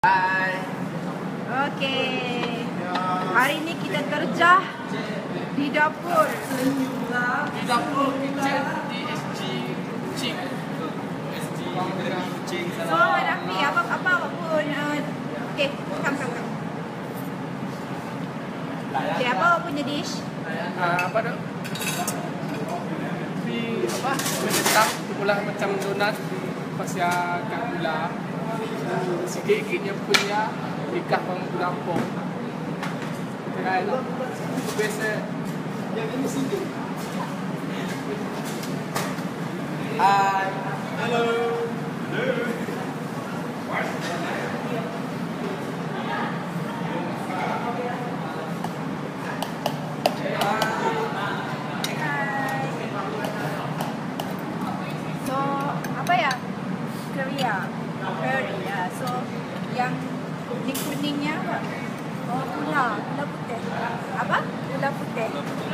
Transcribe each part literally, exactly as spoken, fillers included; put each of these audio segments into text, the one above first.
Hai. Okey. Hari ini kita terjah di dapur. Di dapur kitchen di S G Kuching. S G Kuching. So, Rafi, apa apa pun uh, okey, come come come. Okey, apa punya dish? Ah, apa tu? Di apa? Menyetak pula macam donat pasal kat gula. Sikit-sikitnya punya ikat pang lampau. Try lah. Biasa. Yang ini sini. Hai. Hello. Hello. So, apa ya? Curry ya. Curry ya. So, yang ni kuningnya apa? Oh, gula, gula putih. Apa? Gula putih.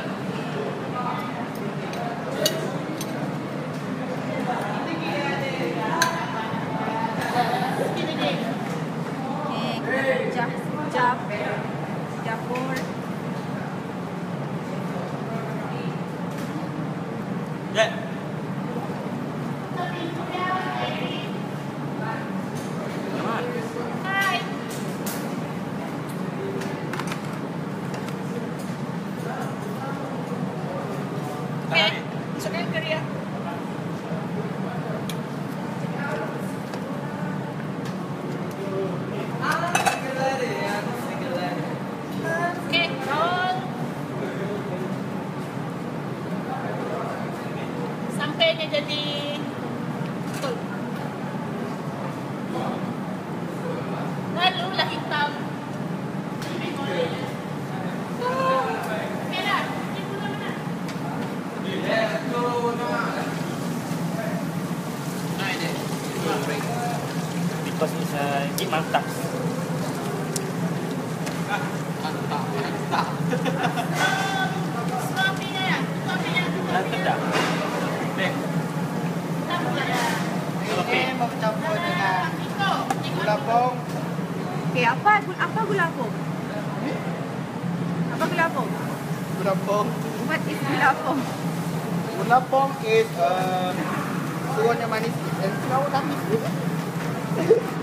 Okay, kita pecah sekejap di dapur. Yeah. Okay, masukkan curry ya. Okay, roll. Sampai dia jadi betul. Lalu lah hitam. Okay dah. Ini gula mana? Because it's uh, it mantap. Mantap, mantap. Suapinya ya? Suapinya. Mantap tak? Dek. Okey. Mau campur dengan gula pong. Okay, apa apa gula pong? Apa gula pong? Gula pong. What is gula pong? Gula pong is uh, suruhnya manis dan tahu manis.